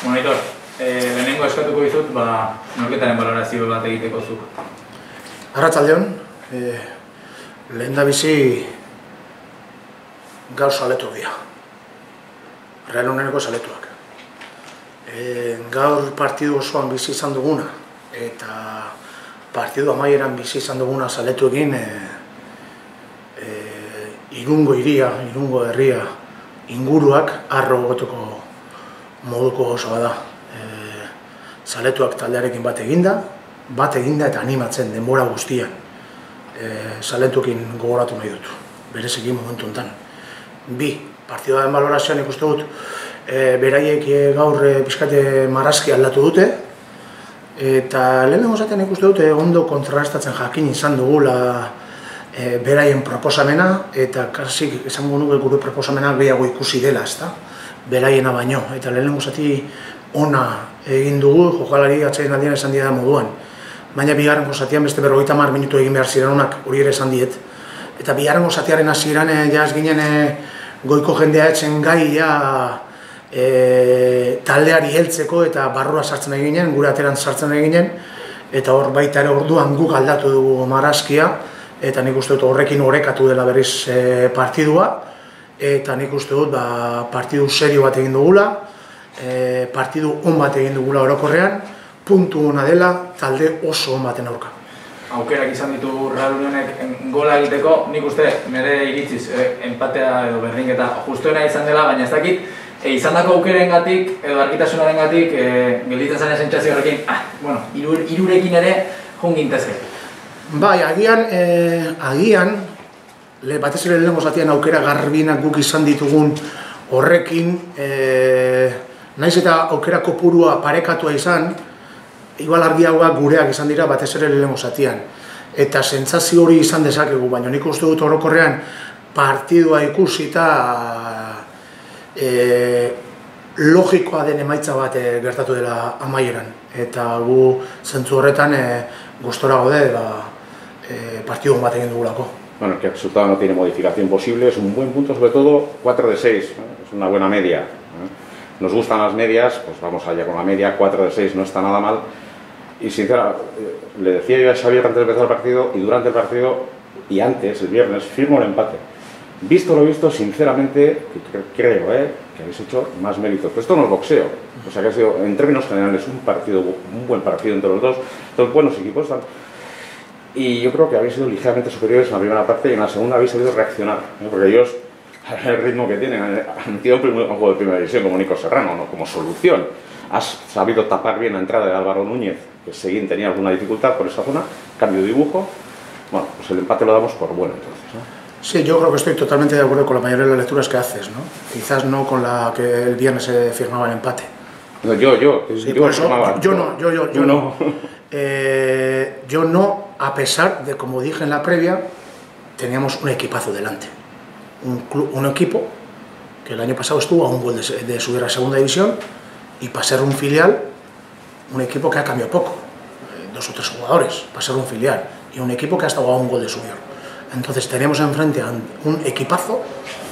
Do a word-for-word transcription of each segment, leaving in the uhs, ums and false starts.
Monitor, eh, lehenengo eskatuko dizut, ba, norketaren balorazio bat egiteko zuk. Arratsaldeon, eh, lehen da bizi gaur saletu dira. Real Unioneko saletuak. Eh, gaur partidu osoan bizi izan duguna, eta partidu amaieran bizi izan duguna saletuekin eh, eh, Irungo hiria, Irungo herria, inguruak arro goteko moduko oso bada. E, Zaletuak taldearekin bat eginda, bat eginda eta animatzen denbora guztian. E, Zaletuekin gogoratu nahi dut, bereziki momentu honetan. Bi, partidaren balorazioan ikuste dut, e, beraiek gaur e, pixkate marrazki aldatu dute, eta lehenengo zaten ikuste dute ondo kontrastatzen jakin izan dugula e, beraien proposamena, eta kasik esango nuke gure proposamena gehiago ikusi dela, ezta? Beraiena baino, eta lehenengo zati ona egin dugu, jokalari atsein aldian esan dira moduan. Baina bigarrengo zatian beste berrogeita hamar minutu egin behar ziren honak, hori ere esan diet. Eta bigarrengo zatiaren hasieran ja ez ginen goiko jendea etzen gai ja e, taldeari heltzeko eta barrura sartzen eginen, gure ateran sartzen eginen, eta hor baita ere orduan guk aldatu dugu marrazkia, eta nik uste dut horrekin orekatu dela berriz e, partidua, eta nik uste dut ba, partidu serio bat egin dugula, e, partidu on bat egin dugula orokorrean, puntu ona dela talde oso on baten aurka. Aukerak izan ditu Real Unionek gola egiteko, nik uste nire iritziz e, empatea edo berdinketa justuena izan dela, baina ez dakit e, izandako aukerengatik edo argitasunarengatik e, gelditzen zen sentsazio horrekin, ah, bueno, irur, irurekin ere joan gintezke. Bai, agian, e, agian, Le, batez ere lehenengo zatian aukera garbinak guk izan ditugun horrekin, e, naiz eta aukera kopurua parekatua izan, igual argiagoak gureak izan dira batez ere lehenengo zatian. Eta sentsazio hori izan dezakegu, baina nik uste dut orokorrean partidua ikusi eta e, logikoa den emaitza bat e, gertatu dela amaieran. Eta gu zentzu horretan e, gustora gaude ba, e, partidu bat egin dugulako. Bueno, que el resultado no tiene modificación posible, es un buen punto, sobre todo cuatro de seis, ¿eh? Es una buena media. ¿eh? Nos gustan las medias, pues vamos allá con la media, cuatro de seis no está nada mal. Y sinceramente, le decía yo a Xavier antes de empezar el partido, y durante el partido, y antes, el viernes, firmo el empate. Visto lo visto, sinceramente, creo ¿eh? que habéis hecho más méritos. Pero esto no es boxeo, o sea que ha sido, en términos generales, un partido, un buen partido entre los dos, dos buenos equipos. Y yo creo que habéis sido ligeramente superiores en la primera parte y en la segunda habéis sabido reaccionar, ¿eh? Porque ellos, el ritmo que tienen, han metido un juego de primera división como Nico Serrano, ¿no? Como solución. Has sabido tapar bien la entrada de Álvaro Núñez, que seguín tenía alguna dificultad por esa zona, cambio de dibujo. Bueno, pues el empate lo damos por bueno entonces, ¿no? Sí, yo creo que estoy totalmente de acuerdo con la mayoría de las lecturas que haces, ¿no? Quizás no con la que el viernes se firmaba el empate. No, yo, yo, sí, yo, eso, firmaba, yo no, yo, yo, yo, yo no. no. Eh, yo no, a pesar de, como dije en la previa, teníamos un equipazo delante. Un, club, un equipo que el año pasado estuvo a un gol de, de subir a segunda división y para ser un filial, un equipo que ha cambiado poco, eh, dos o tres jugadores, para ser un filial, y un equipo que ha estado a un gol de subir. Entonces tenemos enfrente a un equipazo,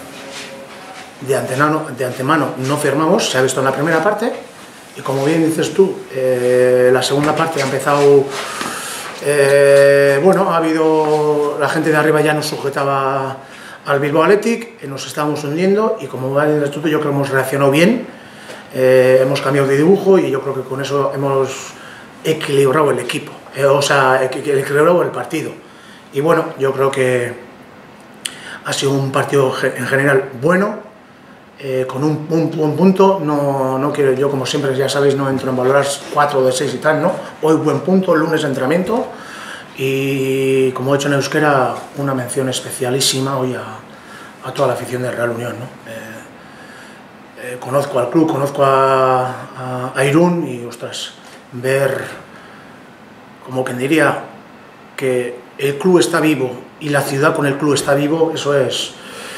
de antemano, de antemano no firmamos, se ha visto en la primera parte, y como bien dices tú, eh, la segunda parte ha empezado, eh, bueno, ha habido, la gente de arriba ya nos sujetaba al Bilbao Athletic, eh, nos estábamos hundiendo, y como va el instituto yo creo que hemos reaccionado bien, eh, hemos cambiado de dibujo, y yo creo que con eso hemos equilibrado el equipo, eh, o sea, equilibrado el partido. Y bueno, yo creo que ha sido un partido en general bueno, eh, con un, un, un punto, no, no quiero, yo como siempre ya sabéis no entro en valorar cuatro de seis y tal, ¿no? Hoy buen punto, el lunes de entrenamiento y como he hecho en euskera, una mención especialísima hoy a, a toda la afición del Real Unión, ¿no? Eh, eh, conozco al club, conozco a, a, a Irún y ostras, ver, como quien diría, que el club está vivo y la ciudad con el club está vivo, eso es,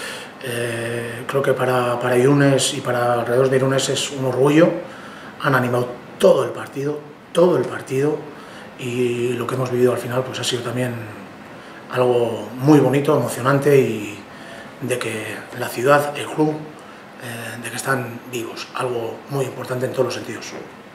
eh, creo que para, para Irunes y para alrededor de Irunes es un orgullo. Han animado todo el partido, todo el partido, y lo que hemos vivido al final pues ha sido también algo muy bonito, emocionante, y de que la ciudad, el club, eh, de que están vivos, algo muy importante en todos los sentidos.